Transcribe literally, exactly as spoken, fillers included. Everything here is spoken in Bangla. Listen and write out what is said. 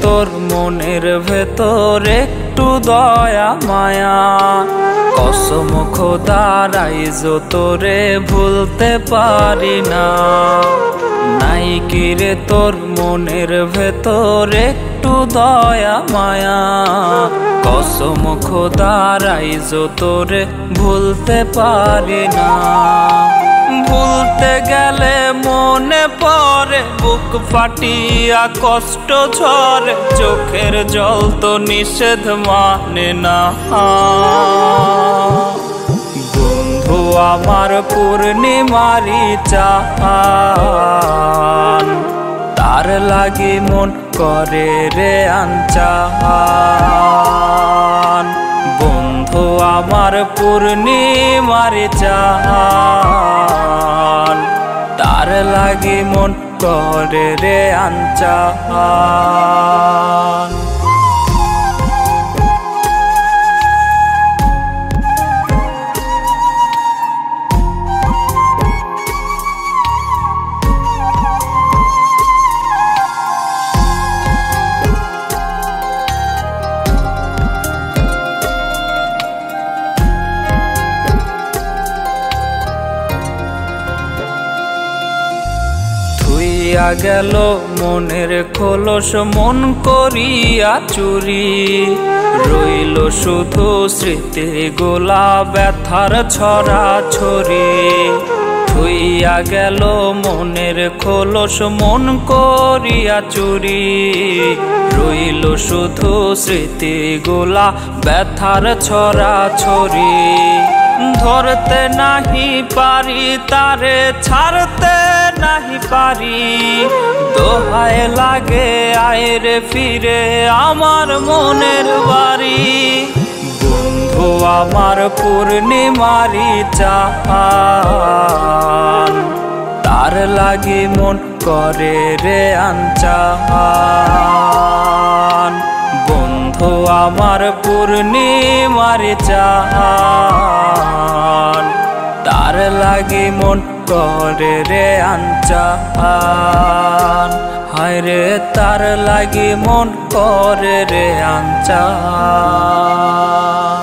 তোর মনের ভেতর একটু দয়া মায়া, কসম খোদার আইজো তোরে ভুলতে পারি না। নাই কি রে তোর মনের ভেতর একটু দয়া মায়া, কসম খোদার আইজো তোরে ভুলতে পারি না। ভুলতে গেলে মনে পড়ে বুক ফাটিয়া কষ্ট ঝরে, চোখের জল তো নিষেধ মানে না। বন্ধু আমার পূর্ণিমারি চাঁদ, তার লাগি মন করে রে আনচান। বন্ধু আমার পূর্ণিমারি চাঁদ, তার লাগি মন করে রে আনচান। থুইয়া গেল মনের খোলস মন করিয়া চুরি, রইল শুধু স্মৃতি গোলা ব্যথার ছড়া ছড়ি। থুইয়া গেল মনের খোলস মন করিয়া চুরি, রইল শুধু স্মৃতি গোলা ব্যথার ছড়া ছড়ি। ধরতে নাহি পারি তারে ছাড়তে নাহি পারি, দোহায় লাগে আয়রে ফিরে আমার মনের বাড়ি। বন্ধু আমার পূর্ণিমারি চাঁদ, তার লাগি মন করে রে আনচান। বন্ধু আমার পূর্ণিমারি চাঁদ, তার লাগি মন করে রে আনচান। হায় রে তার লাগি মন করে রে আনচান।